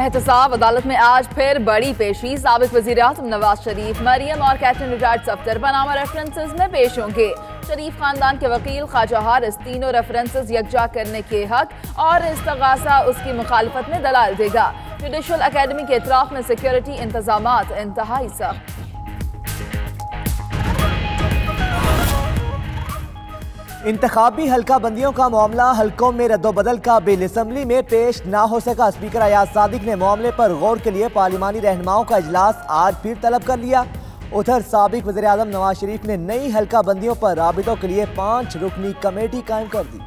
एहतसाब अदालत में आज फिर बड़ी पेशी। साबिक वज़ीर-ए-आज़म नवाज शरीफ, मरियम और captain retired Safdar Panama references में पेश होंगे। शरीफ खानदान के वकील ख्वाजा हारिस तीनों रेफरेंसेस यकजा करने के हक और इस्तगासा उसकी मुखालिफत में दलाल देगा। जुडिशल अकेडमी के इतराफ में सिक्योरिटी इंतजामात इंतहाई सख्त। इंतखाबी हल्का बंदियों का मामला हल्कों में रद्दोबदल का बिल असम्बली में पेश ना हो सका। स्पीकर अयाज सादिक ने मामले पर गौर के लिए पार्लिमानी रहनुमाओं का इजलास आज फिर तलब कर लिया। उधर साबिक वज़ीर-ए-आज़म नवाज शरीफ ने नई हल्का बंदियों पर राबितों के लिए 5 रुकनी कमेटी कायम कर दी।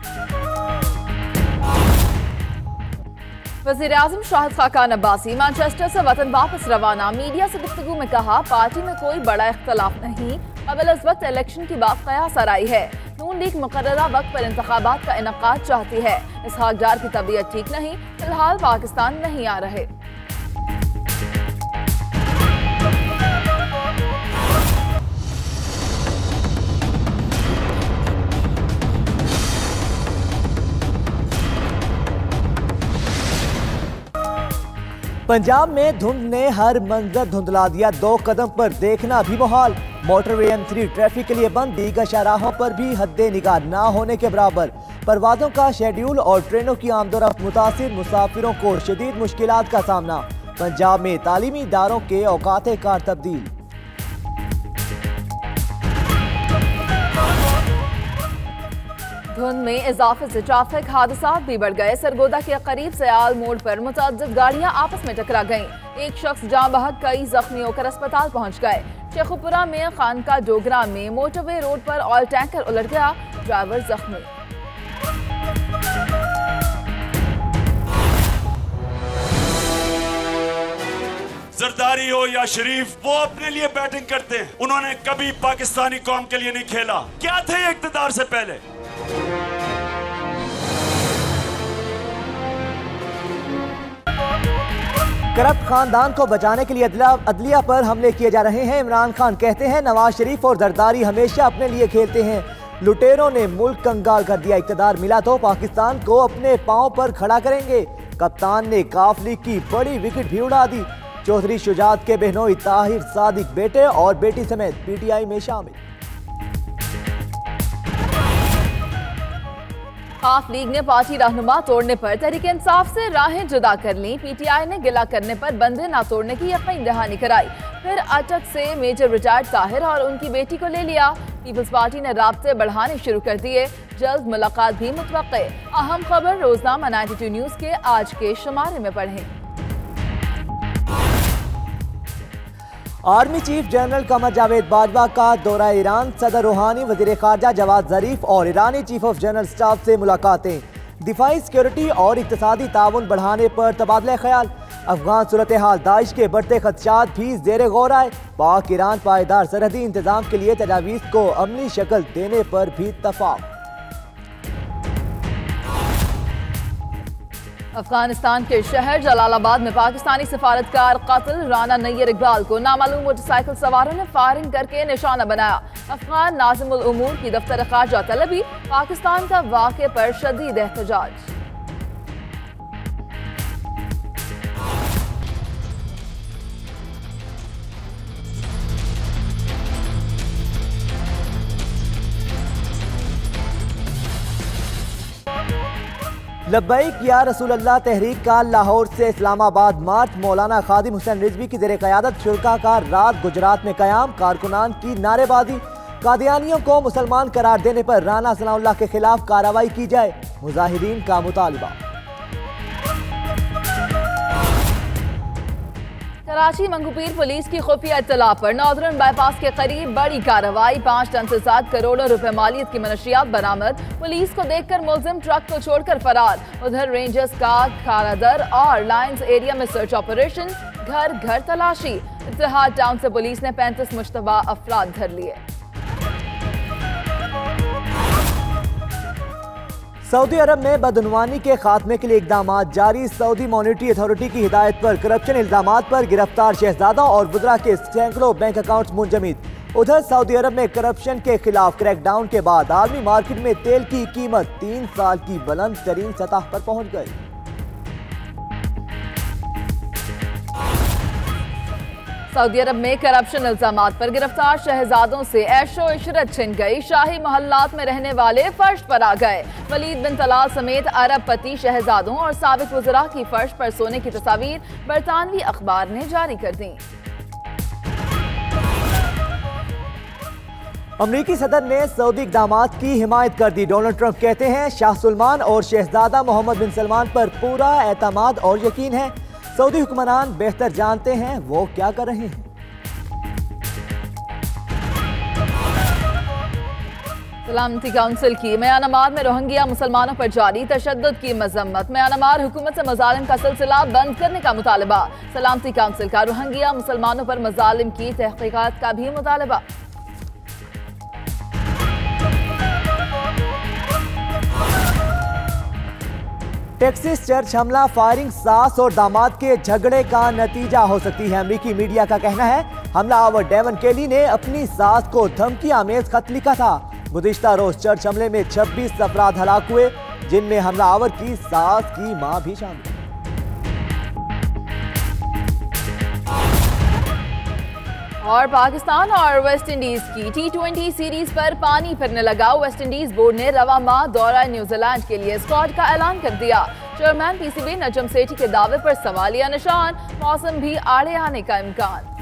वज़ीर-ए-आज़म शाहिद खाकान अब्बासी मैनचेस्टर से वतन वापस रवाना। मीडिया से गुफ्तगू में कहा, पार्टी में कोई बड़ा इख्तलाफ नहीं, कबल इस वक्त इलेक्शन की बात कयास आराई है। नून लीग मुकर्ररा वक्त पर इंतखाबात का इनकाद चाहती है। इसहाक डार की तबीयत ठीक नहीं, फिलहाल पाकिस्तान नहीं आ रहे। पंजाब में धुंध ने हर मंजर धुंधला दिया। 2 कदम पर देखना भी मुहाल। मोटरवे M3 ट्रैफिक के लिए बंद। दीगर शाहराहों पर भी हद्दे निगाह ना होने के बराबर। परवाजों का शेड्यूल और ट्रेनों की आमदोरफ्त मुतासिर। मुसाफिरों को शदीद मुश्किलात का सामना। पंजाब में तालीमी इदारों के औकाते कार तब्दील। धुंध में इजाफे से ट्रैफिक हादसात भी बढ़ गए। सरगोदा के करीब से आल मोड़ पर मुतअद्दिद गाड़ियां आपस में टकरा गईं। एक शख्स जाँ बहक, कई जख्मी होकर अस्पताल पहुंच गए। शेखुपुरा में खानका डोगरा में मोटरवे रोड पर ऑयल टैंकर उलट गया, ड्राइवर जख्मी। जरदारी हो या शरीफ, वो अपने लिए बैटिंग करते हैं। उन्होंने कभी पाकिस्तानी कौम के लिए नहीं खेला। क्या थे इक़्तिदार से पहले? करप्ट खानदान को बचाने के लिए अदलिया पर हमले किए जा रहे हैं। इमरान खान कहते हैं नवाज शरीफ और जरदारी हमेशा अपने लिए खेलते हैं। लुटेरों ने मुल्क कंगाल कर दिया, इक़्तिदार मिला तो पाकिस्तान को अपने पांव पर खड़ा करेंगे। कप्तान ने काफ लीग की बड़ी विकेट भी उड़ा दी। चौधरी शुजात के बहनोई ताहिर सादिक बेटे और बेटी समेत PTI में शामिल। काफ लीग ने पार्टी रहनुमा तोड़ने पर तहरीक इंसाफ से राहें जुदा कर ली। PTI ने गिला करने पर बंधे ना तोड़ने की यकीन दहानी कराई। फिर अटक से मेजर रिटायर्ड ताहिर और उनकी बेटी को ले लिया। पीपल्स पार्टी ने राब्ते बढ़ाने शुरू कर दिए। जल्द मुलाकात भी मुतवक्के। अहम खबर रोजनामा 92 न्यूज के आज के शुमारे में पढ़ें। Army chief general Qamar Javed Bajwa का दौरा ईरान। सदर रूहानी, वजीर खारजा जवाद जरीफ और ईरानी चीफ ऑफ जनरल स्टाफ से मुलाकातें। दिफाई सिक्योरिटी और इक्तिसादी ताउन बढ़ाने पर तबादला ख्याल। अफगान सूरत हाल, दाइश के बढ़ते खदशात भी जेर गौर आए। पाक ईरान पायदार सरहदी इंतजाम के लिए तजावीज़ को अमली शक्ल देने पर भी इत्तफाक। अफगानिस्तान के शहर जलालाबाद में पाकिस्तानी सिफारतकार कत्ल। राना नैयर इकबाल को नामालूम मोटरसाइकिल सवारों ने फायरिंग करके निशाना बनाया। अफगान नाज़िमुल उमूर की दफ्तर खारजा तलबी। पाकिस्तान का वाक़े पर शदीद एहतजाज। लब्बैक या रसूल अल्लाह तहरीक का लाहौर से इस्लामाबाद मार्च। मौलाना खादिम हुसैन रिजवी की ज़ेर क़यादत शुरका का रात गुजरात में क़याम। कारकुनान की नारेबाजी। कादियानियों को मुसलमान करार देने पर राना सनाउल्लाह के खिलाफ कार्रवाई की जाए, मुजाहिरीन का मुतालबा। कराची मंगूपीर पुलिस की खुफिया इत्तला पर नॉर्दर्न बाईपास के करीब बड़ी कार्रवाई। 5 टन से 7 करोड़ रुपए मालियत की मनशियात बरामद। पुलिस को देखकर मुलजिम ट्रक को छोड़कर फरार। उधर रेंजर्स का खारादर और लायंस एरिया में सर्च ऑपरेशन। घर घर तलाशी। इत्तेहाद टाउन से पुलिस ने 35 मुश्तबा अफराद धर लिए। सऊदी अरब में बदनवानी के खात्मे के लिए इकदाम जारी। सऊदी मॉनिटरी अथॉरिटी की हिदायत पर करप्शन इल्जामात पर गिरफ्तार शहजादा और वुज़रा के सैकड़ों बैंक अकाउंट्स मुंजमद। उधर सऊदी अरब में करप्शन के खिलाफ क्रैकडाउन के बाद आलमी मार्केट में तेल की कीमत 3 साल की बुलंद तरीन सतह पर पहुंच गई। सऊदी अरब में करप्शन इल्जामात पर गिरफ्तार शहजादों से ऐशो इशरत छिन गई। शाही मोहल्लात में रहने वाले फर्श पर आ गए। वलीद बिन तलाल समेत अरबपति शहजादों और साबिक वज़रा की फर्श पर सोने की तस्वीर बरतानवी अखबार ने जारी कर दी। अमरीकी सदर ने सऊदी इक़दामात की हिमायत कर दी। डोनाल्ड ट्रंप कहते हैं शाह सलमान और शहजादा मोहम्मद बिन सलमान पर पूरा एतमाद और यकीन है। सऊदी हुक्मरान बेहतर जानते हैं वो क्या कर रहे हैं। सलामती काउंसिल की म्यांमार में रोहिंग्या मुसलमानों पर जारी तशद्दुद की मजम्मत। म्यांमार हुकूमत से मजालिम का सिलसिला बंद करने का मुतालबा। सलामती काउंसिल का रोहिंग्या मुसलमानों पर मजालिम की तहकीकात का भी मुतालबा। टेक्सास चर्च हमला फायरिंग सास और दामाद के झगड़े का नतीजा हो सकती है। अमरीकी मीडिया का कहना है हमलावर डेवन केली ने अपनी सास को धमकी आमेज खत लिखा था। गुज़िश्ता रोज चर्च हमले में 26 अफराद हलाक हुए, जिनमें हमलावर की सास की मां भी शामिल। और पाकिस्तान और वेस्ट इंडीज की T20 सीरीज पर पानी फिरने लगा। वेस्ट इंडीज बोर्ड ने रवा माह दौरा न्यूजीलैंड के लिए स्क्वाड का ऐलान कर दिया। चेयरमैन PCB नजम सेठी के दावे पर सवालिया निशान। मौसम भी आड़े आने का इम्कान।